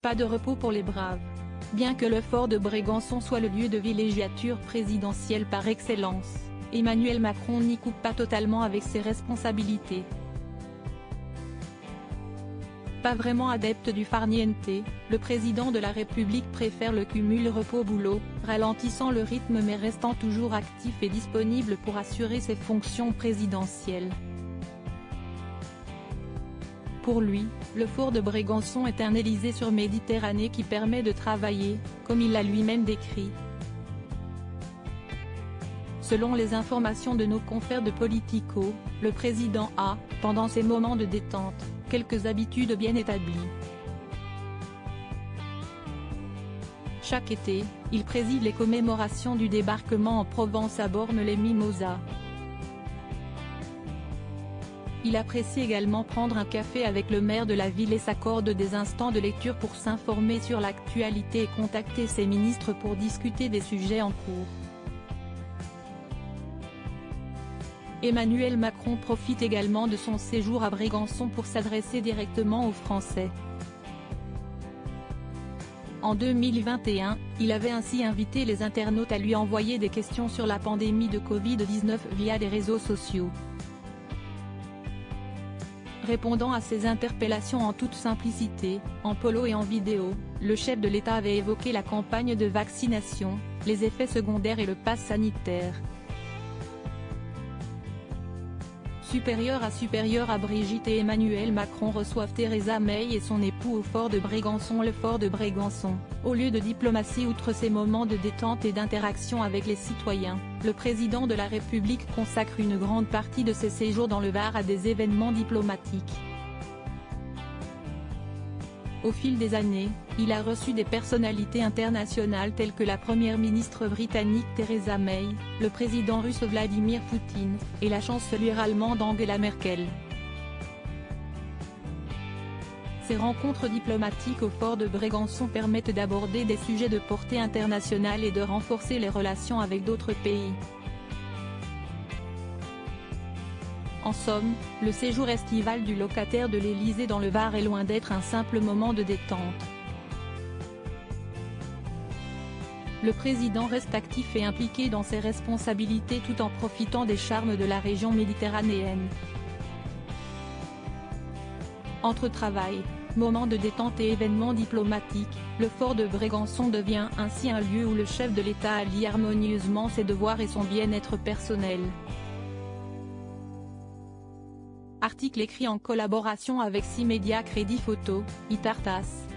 pas de repos pour les braves. Bien que le fort de Brégançon soit le lieu de villégiature présidentielle par excellence, Emmanuel Macron n'y coupe pas totalement avec ses responsabilités. Pas vraiment adepte du farniente, le président de la République préfère le cumul repos-boulot, ralentissant le rythme mais restant toujours actif et disponible pour assurer ses fonctions présidentielles. Pour lui, le fort de Brégançon est un Élysée sur Méditerranée qui permet de travailler, comme il l'a lui-même décrit. Selon les informations de nos confrères de Politico, le président a, pendant ses moments de détente, quelques habitudes bien établies. Chaque été, il préside les commémorations du débarquement en Provence à Bormes-les-Mimosas. Il apprécie également prendre un café avec le maire de la ville et s'accorde des instants de lecture pour s'informer sur l'actualité et contacter ses ministres pour discuter des sujets en cours. Emmanuel Macron profite également de son séjour à Brégançon pour s'adresser directement aux Français. En 2021, il avait ainsi invité les internautes à lui envoyer des questions sur la pandémie de Covid-19 via les réseaux sociaux. Répondant à ces interpellations en toute simplicité, en polo et en vidéo, le chef de l'État avait évoqué la campagne de vaccination, les effets secondaires et le pass sanitaire. Supérieur à Brigitte et Emmanuel Macron reçoivent Theresa May et son époux au fort de Brégançon. Le fort de Brégançon, au lieu de diplomatie outre ses moments de détente et d'interaction avec les citoyens, le président de la République consacre une grande partie de ses séjours dans le Var à des événements diplomatiques. Au fil des années, il a reçu des personnalités internationales telles que la première ministre britannique Theresa May, le président russe Vladimir Poutine, et la chancelière allemande Angela Merkel. Ces rencontres diplomatiques au fort de Brégançon permettent d'aborder des sujets de portée internationale et de renforcer les relations avec d'autres pays. En somme, le séjour estival du locataire de l'Élysée dans le Var est loin d'être un simple moment de détente. Le président reste actif et impliqué dans ses responsabilités tout en profitant des charmes de la région méditerranéenne. Entre travail, moments de détente et événements diplomatiques, le fort de Brégançon devient ainsi un lieu où le chef de l'État allie harmonieusement ses devoirs et son bien-être personnel. Article écrit en collaboration avec 6 médias Crédit Photo, Itartas.